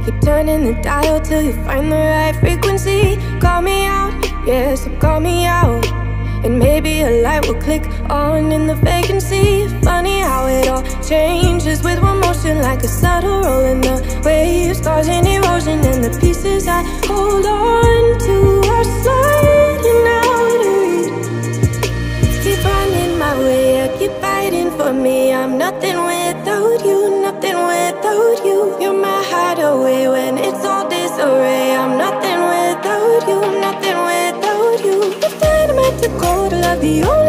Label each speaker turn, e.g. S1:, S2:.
S1: Keep turning the dial till you find the right frequency. Call me out, yeah, so call me out, and maybe a light will click on in the vacancy. Funny how it all changes with one motion, like a subtle roll in the waves, causing erosion, and the pieces I hold on to are sliding out of reach. Keep finding my way, yeah, keep fighting for me. I'm nothing without you, nothing without you. You're my hideaway when it's all disarray. I'm nothing without you, nothing without you. If dynamite to cold love, the only